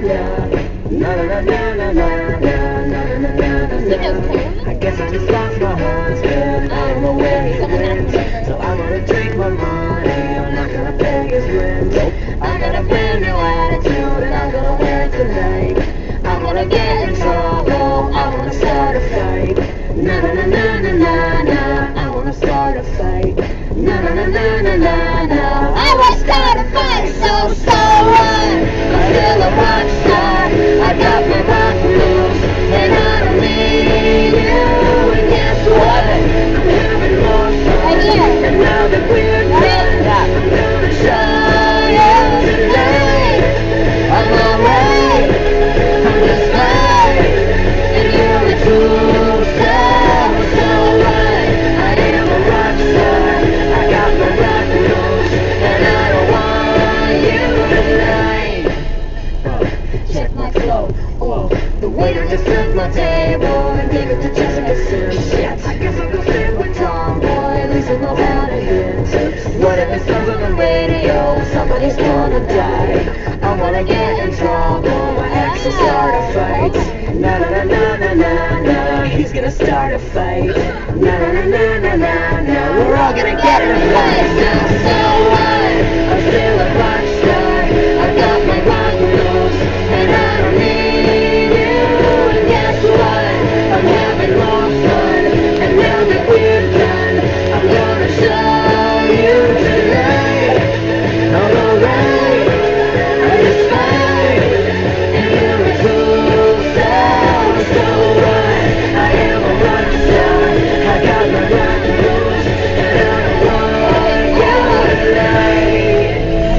I guess I just lost my husband. I don't know where he went. So I'm gonna drink my money. I'm not gonna pay his rent. I got a brand new attitude and I'm gonna wear it tonight. I'm gonna get in trouble. I wanna start a fight. Na na na na na na na. I wanna start a fight. Na na na na na na na. I wanna start a fight. So what? I'm still a rock star. I got my rock moves and I don't need you. And guess what? I'm having more fun. And now that we're done, I'm gonna show you tonight. I'm alright. I'm just fine. And you're a true star. So what? I am a rock star. I got my rock moves and I don't want you tonight. Check my flow. Oh, the waiter just took my table and gave it to Jessica Sims. Shit, I guess I'll go sit with Tom Boy. At least I know how to hit. What if it sounds on the radio? Somebody's gonna die. I wanna get in trouble. My ex will start a fight. Na na na na na na na. He's gonna start a fight. Na na na na na na na. We're all gonna get in a fight. So what? I'm still a rock star. I got my rock moves and I don't need you. And guess what? I'm having more fun. And now that we're done, I'm gonna show you tonight. I'm alright. I'm just fine. And you're a true star. So what? I am a rock star. I got my rock moves and I don't want you tonight.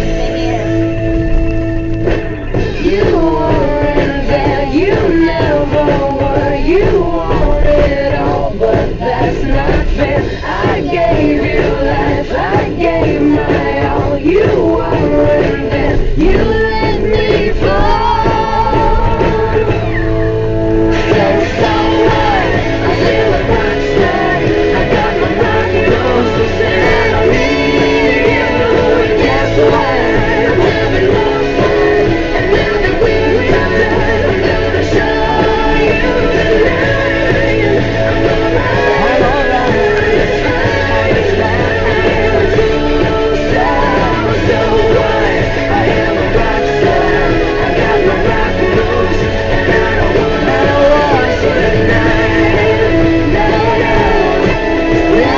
You weren't there, you never were. You wanted all, but that's not fair. I gave you life, I gave my all. You weren't there, you let me fall. So what? I'm still a rock star. I got my rock moves and I don't need you. And guess what? I'm having more fun. And now that we're done, I'm gonna show you tonight. I'm alright. It's fine. I am a true star. So what? I am a rock star. I got my rock moves and I don't want you tonight. No, no, no, no.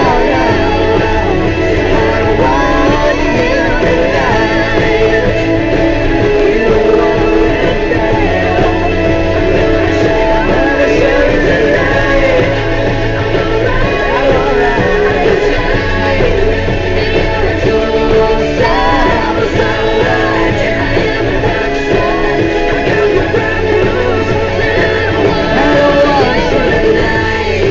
I don't want you tonight. You weren't there. I'm gonna show you tonight. I'm alright. It's fine. And you're a true star. So what? I am a rock star. I got my rock moves and I don't want you tonight.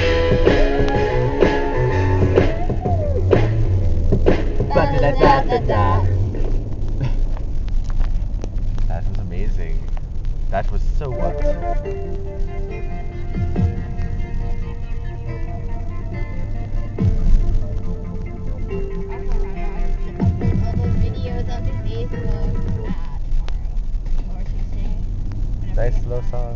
Ba-da-da-da-da-da. That was amazing. That was so what? Videos up to Facebook tomorrow. Or Tuesday. Nice slow song.